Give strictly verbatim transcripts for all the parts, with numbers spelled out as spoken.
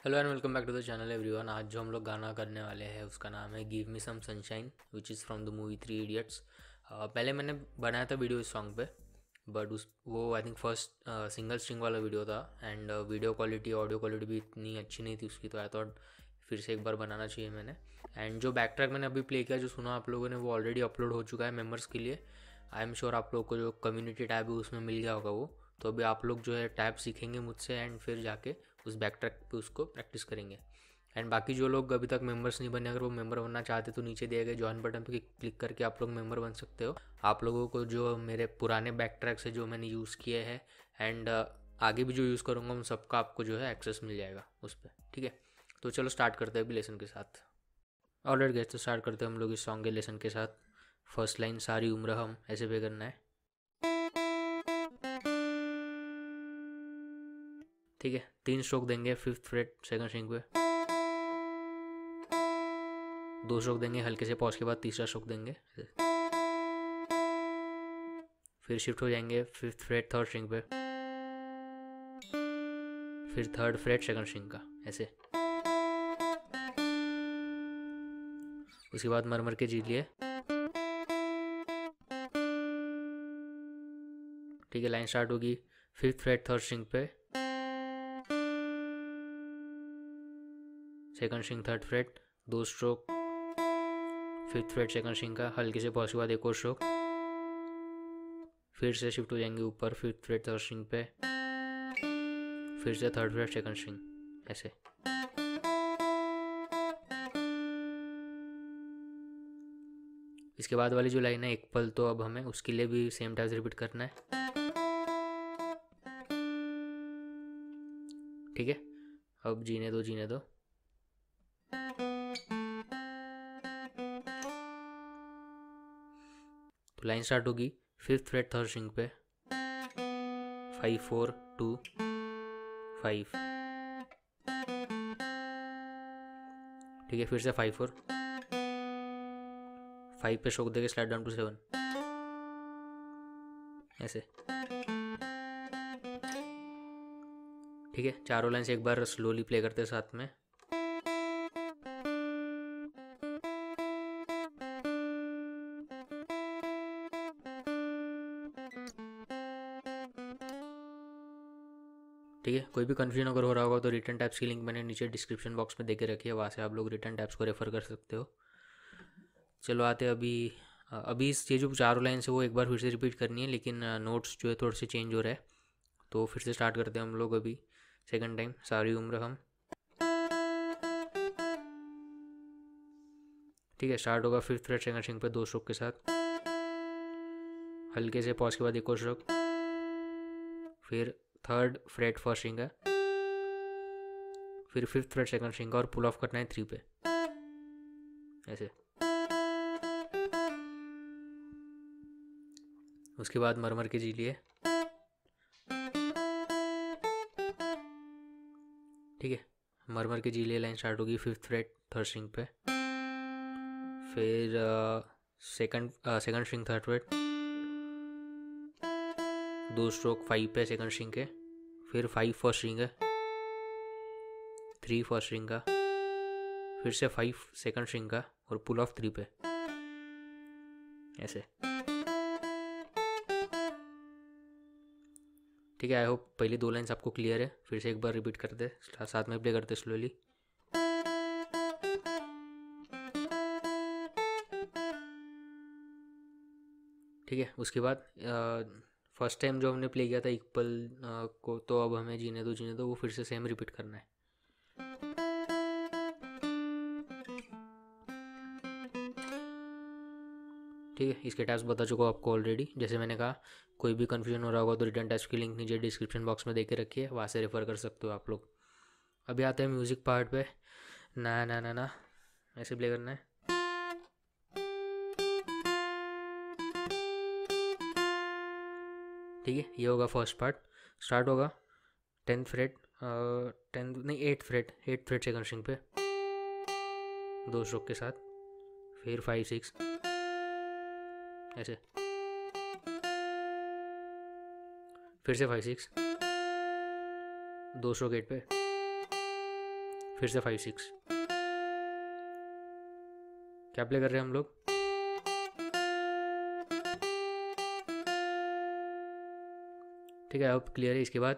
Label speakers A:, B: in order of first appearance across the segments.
A: Hello and welcome back to the channel everyone. आज जो हम लोग गाना करने वाले हैं उसका नाम है give me some sunshine which is from the movie Three Idiots. पहले मैंने बनाया था वीडियो इस सॉन्ग पे, बट उस वो I think first single string वाला वीडियो था and video quality audio quality भी इतनी अच्छी नहीं थी उसकी, तो आई थॉट फिर से एक बार बनाना चाहिए मैंने। एंड जो बैक ट्रैक मैंने अभी प्ले किया, जो सुना आप लोगों ने, वो ऑलरेडी अपलोड हो चुका है मेम्बर्स के लिए। आई एम श्योर आप लोग को जो कम्युनिटी टैब है उसमें मिल गया होगा वो। तो अभी आप लोग जो है टैब सीखेंगे मुझसे एंड फिर जाके उस बैक ट्रैक पे उसको प्रैक्टिस करेंगे। एंड बाकी जो लोग अभी तक मेंबर्स नहीं बने, अगर वो मेंबर बनना चाहते तो नीचे दिए गए ज्वाइन बटन पे क्लिक करके आप लोग मेंबर बन सकते हो। आप लोगों को जो मेरे पुराने बैक ट्रैक्स है जो मैंने यूज़ किए हैं एंड आगे भी जो यूज़ करूँगा उन सबका आपको जो है एक्सेस मिल जाएगा उस पर। ठीक है, तो चलो स्टार्ट करते हैं अभी लेसन के साथ। ऑलरेडी गए तो स्टार्ट करते हैं हम लोग इस सॉन्ग के लेसन के साथ। फर्स्ट लाइन सारी उम्र हम ऐसे पे करना है। ठीक है, तीन स्ट्रोक देंगे फिफ्थ फ्रेट सेकंड स्ट्रिंग पे, दो स्ट्रोक देंगे हल्के से पॉज के बाद तीसरा स्ट्रोक देंगे, फिर शिफ्ट हो जाएंगे फिफ्थ फ्रेट थर्ड स्ट्रिंग पे, फिर थर्ड फ्रेट सेकंड स्ट्रिंग का ऐसे। उसके बाद मरमर के जी लिए। ठीक है, लाइन स्टार्ट होगी फिफ्थ फ्रेट थर्ड स्ट्रिंग पे, सेकंड स्ट्रिंग थर्ड फ्रेट, दो stroke fifth fret second string का हल्के से पॉज के बाद एक और स्ट्रोक, फिर से शिफ्ट हो जाएंगे ऊपर फिफ्थ फ्रेट थर्ड स्ट्रिंग पे, फिर से थर्ड फ्रेट सेकंड स्ट्रिंग ऐसे। इसके बाद वाली जो लाइन है एक पल, तो अब हमें उसके लिए भी सेम टाइप रिपीट करना है। ठीक है, अब जीने दो जीने दो। तो लाइन स्टार्ट होगी फिफ्थ फ्रेट थर्ड स्ट्रिंग पे, फाइव फोर टू फाइव। ठीक है, फिर से फाइव फोर फाइव पे शोक देके स्लाइड डाउन टू सेवन ऐसे। ठीक है, चारों लाइन से एक बार स्लोली प्ले करते हैं साथ में। ठीक है, कोई भी कन्फ्यूजन अगर हो रहा होगा तो रिटर्न टैब्स की लिंक मैंने नीचे डिस्क्रिप्शन बॉक्स में देके रखी है, वहाँ से आप लोग रिटर्न टैब्स को रेफर कर सकते हो। चलो आते अभी अभी इस ये जो चारों लाइन्स है वो एक बार फिर से रिपीट करनी है, लेकिन नोट्स जो है थोड़े से चेंज हो रहा है, तो फिर से स्टार्ट करते हैं हम लोग अभी सेकंड टाइम। सारी उम्र हम। ठीक है, स्टार्ट होगा फिफ्थ फ्रेट सेकंड स्ट्रिंग पे दो स्ट्रोक के साथ, हल्के से पॉज के बाद एक और स्ट्रोक, फिर थर्ड फ्रेट फर्स्ट स्ट्रिंग है, फिर फिफ्थ फ्रेट सेकंड स्ट्रिंग का और पुल ऑफ करना है थ्री पे ऐसे। उसके बाद मरमर के जी लिए। ठीक है, मरमर के जी लिए लाइन स्टार्ट होगी फिफ्थ फ्रेट थर्ड स्ट्रिंग पे, फिर second second string third fret, दो स्ट्रोक फाइव पे सेकंड स्ट्रिंग के, फिर फाइव फर्स्ट स्ट्रिंग है, थ्री फर्स्ट स्ट्रिंग का, फिर से फाइव सेकंड स्ट्रिंग का और पुल ऑफ थ्री पे ऐसे। ठीक है, आई होप पहली दो लाइन्स आपको क्लियर है। फिर से एक बार रिपीट करते साथ में प्ले करते स्लोली। ठीक है, उसके बाद फर्स्ट टाइम जो हमने प्ले किया था इक्वल को, तो अब हमें जीने दो जीने दो वो फिर से सेम रिपीट करना है। ठीक है, इसके टैब्स बता चुका हूँ आपको ऑलरेडी। जैसे मैंने कहा, कोई भी कन्फ्यूजन हो रहा होगा तो रिटर्न टैब्स की लिंक नीचे डिस्क्रिप्शन बॉक्स में दे के रखी है, वहाँ से रेफर कर सकते हो आप लोग। अभी आते हैं म्यूज़िक पार्ट पे। ना ना ना ना ऐसे प्ले करना है। ठीक है, ये होगा फर्स्ट पार्ट। स्टार्ट होगा टेंथ फ्रेट टेंथ नहीं eighth fret eighth fret second string पे दो स्ट्रोक के साथ, फिर फाइव सिक्स ऐसे, फिर से फाइव सिक्स, दो स्ट्रोक एट पे, फिर से फाइव सिक्स। क्या प्ले कर रहे हैं हम लोग? ठीक है, अब क्लियर है। इसके बाद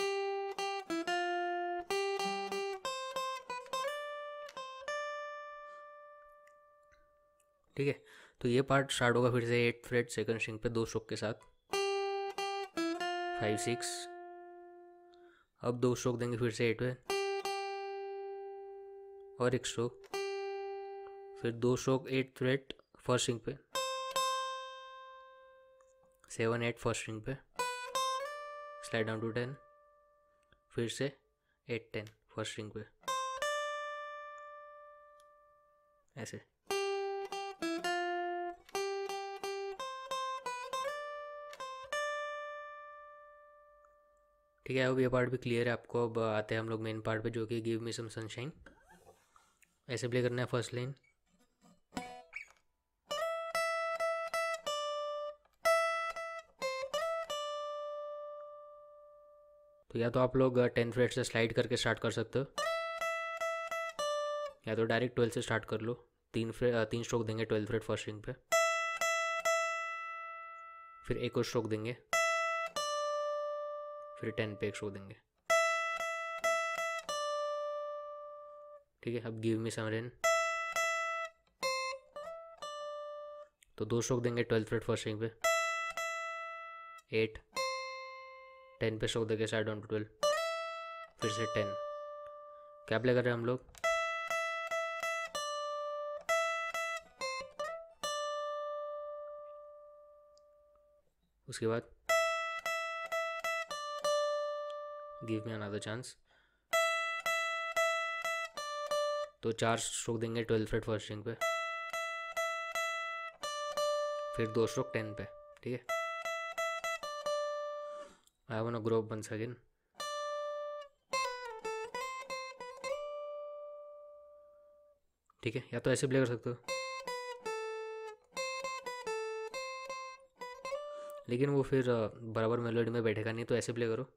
A: ठीक है, तो ये पार्ट स्टार्ट होगा फिर से एट फ्रेट सेकंड स्ट्रिंग पे दो स्ट्रोक के साथ, फाइव सिक्स। अब दो स्ट्रोक देंगे फिर से एट पे और एक स्ट्रोक, फिर दो stroke eight fret first string पे, सेवन एट फर्स्ट स्ट्रिंग पे, स्लाइड डाउन टू टेन, फिर से एट टेन फर्स्ट स्ट्रिंग पे, ऐसे। ठीक है, अब ये पार्ट भी क्लियर है आपको। अब आते हैं हम लोग मेन पार्ट पे, जो कि गिव मी सम सनशाइन। ऐसे प्ले करना है फर्स्ट लाइन। तो या तो आप लोग टेन फ्रेट से स्लाइड करके स्टार्ट कर सकते हो, या तो डायरेक्ट ट्वेल्व से स्टार्ट कर लो। तीन फ्रेट तीन स्ट्रोक देंगे ट्वेल्व फ्रेट फर्स्ट स्ट्रिंग पे, फिर एक और स्ट्रोक देंगे, फिर टेन पे एक स्ट्रोक देंगे। ठीक है, अब गिव मी सम रेन। तो दो स्ट्रोक देंगे ट्वेल्थ फ्रेट फर्स्ट स्ट्रिंग पे, एट, टेन पे स्ट्रोक देंगे साइड डाउन टू ट्वेल्व, फिर से टेन। क्या प्ले कर रहे हैं हम लोग? उसके बाद गिव मी अनदर चांस। तो चार स्ट्रोक देंगे ट्वेल्थ फ्रेट फर्स्ट स्ट्रिंग पे, फिर दो स्ट्रोक टेन पे। ठीक है, I want to grow up once again. ठीक है, या तो ऐसे प्ले कर सकते हो, लेकिन वो फिर बराबर मेलोडी में बैठेगा नहीं, तो ऐसे प्ले करो।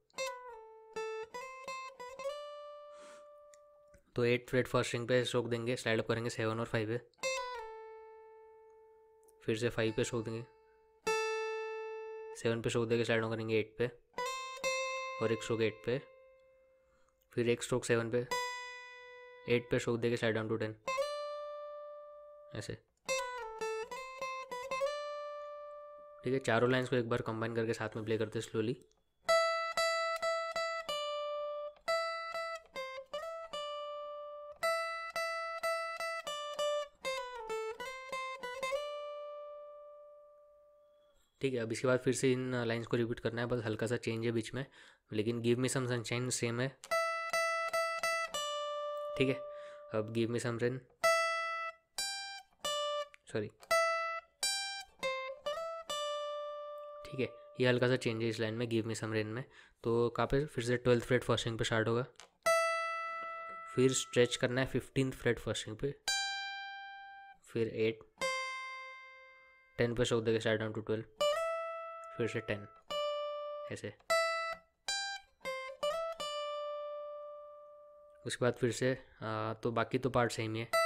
A: तो एट फ्रेट फर्स्ट स्ट्रिंग पे स्ट्रोक देंगे, स्लाइड अप करेंगे सेवन और फाइव पे, फिर से फाइव पे स्ट्रोक देंगे, सेवन पे स्ट्रोक देंगे, स्लाइड डाउन करेंगे एट पे और एक स्ट्रोक एट पे, फिर एक स्ट्रोक सेवन पे, एट पे स्ट्रोक देंगे, स्लाइड डाउन टू टेन, ऐसे। ठीक है, चारों लाइंस को एक बार कंबाइन करके साथ में प्ले करते स्लोली। ठीक है, अब इसके बाद फिर से इन लाइंस को रिपीट करना है, बस हल्का सा चेंज है बीच में, लेकिन give me some sunshine same है। ठीक है, अब give me some rain, sorry, ठीक है, ये हल्का सा चेंज है इस लाइन में, गिव मी सम रेन में। तो कहाँ पे? फिर से ट्वेल्थ फ्रेट फर्स्ट स्ट्रिंग पे स्टार्ट होगा, फिर स्ट्रेच करना है फिफ्टींथ फ्रेट फर्स्ट स्ट्रिंग पे, फिर एट, टेन पे स्ट्रोक देके स्टार्ट डाउन टू ट्वेल्व, फिर से टेन, ऐसे। उसके बाद फिर से आ, तो बाकी तो पार्ट सेम ही है,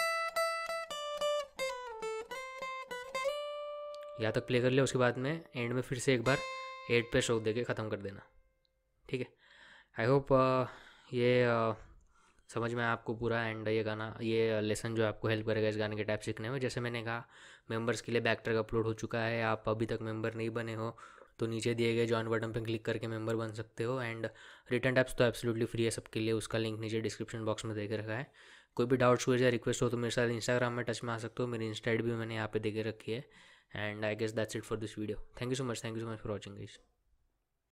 A: यहाँ तक प्ले कर लिया। उसके बाद में एंड में फिर से एक बार एट पे स्ट्रोक देके ख़त्म कर देना। ठीक है, आई होप ये आ, समझ में आया आपको पूरा, एंड ये गाना, ये लेसन जो आपको हेल्प करेगा इस गाने के टाइप सीखने में। जैसे मैंने कहा, मेंबर्स के लिए बैक ट्रैक अपलोड हो चुका है। आप अभी तक मेंबर नहीं बने हो तो नीचे दिए गए जॉइन बटन पर क्लिक करके मेंबर बन सकते हो। एंड रिटर्न टैप्स तो एब्सोल्युटली फ्री है सबके लिए, उसका लिंक नीचे डिस्क्रिप्शन बॉक्स में दे के रखा है। कोई भी डाउट्स हुए या रिक्वेस्ट हो तो मेरे साथ इंस्टाग्राम में टच में आ सकते हो, मेरी इंस्टा आईडी भी मैंने यहाँ पे दे के रखी है। And I guess that's it for this video. Thank you so much, thank you so much for watching guys.